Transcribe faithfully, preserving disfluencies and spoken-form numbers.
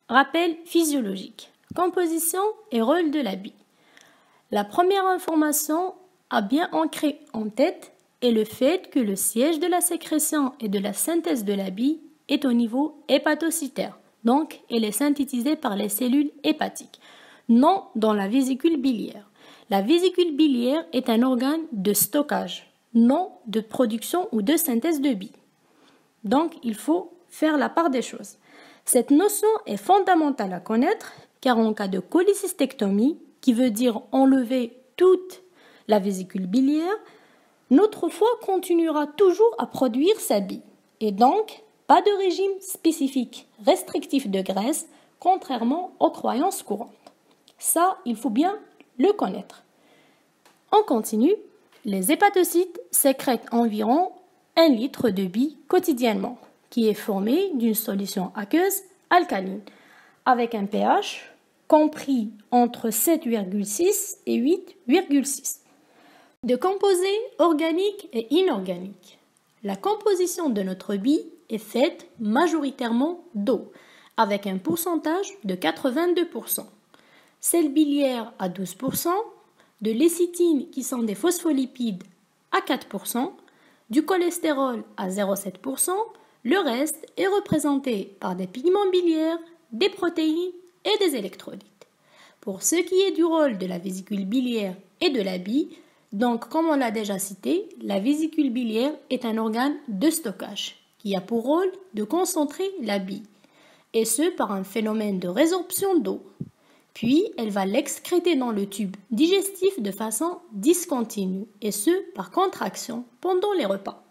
Rappel physiologique. Composition et rôle de la bile. La première information à bien ancrer en tête est le fait que le siège de la sécrétion et de la synthèse de la bile est au niveau hépatocytaire, donc elle est synthétisée par les cellules hépatiques, non dans la vésicule biliaire. La vésicule biliaire est un organe de stockage, non de production ou de synthèse de bile. Donc il faut faire la part des choses. Cette notion est fondamentale à connaître car en cas de cholécystectomie, qui veut dire enlever toute la vésicule biliaire, notre foie continuera toujours à produire sa bile et donc pas de régime spécifique restrictif de graisse, contrairement aux croyances courantes. Ça, il faut bien le connaître. On continue. Les hépatocytes sécrètent environ un litre de bile quotidiennement, qui est formé d'une solution aqueuse alcaline, avec un pH compris entre sept virgule six et huit virgule six. De composés organiques et inorganiques. La composition de notre bile est faite majoritairement d'eau, avec un pourcentage de quatre-vingt-deux pour cent. Sel biliaire à douze pour cent, de lécithine qui sont des phospholipides à quatre pour cent, du cholestérol à zéro virgule sept pour cent, le reste est représenté par des pigments biliaires, des protéines et des électrolytes. Pour ce qui est du rôle de la vésicule biliaire et de la bile, donc comme on l'a déjà cité, la vésicule biliaire est un organe de stockage qui a pour rôle de concentrer la bile, et ce par un phénomène de résorption d'eau. Puis elle va l'excréter dans le tube digestif de façon discontinue, et ce par contraction pendant les repas.